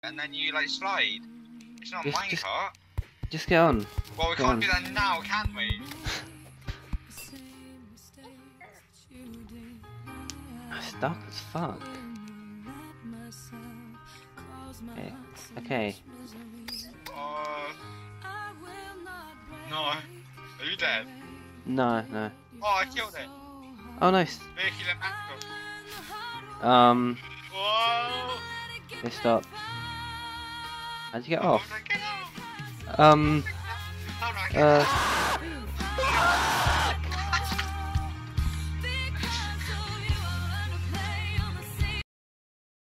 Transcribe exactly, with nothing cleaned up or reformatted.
and then you like slide. It's not a Just- just- minecart. Just get on. Well, we Go can't on. do that now, can we? I'm stuck as fuck. Okay. Okay. Uh, no. Are you dead? No, no. Oh, I killed it. Oh, nice. Vicky Lemacco. Um. Whoa! They stopped. How'd you get How off? did I get off? Um. How did I get Uh. off?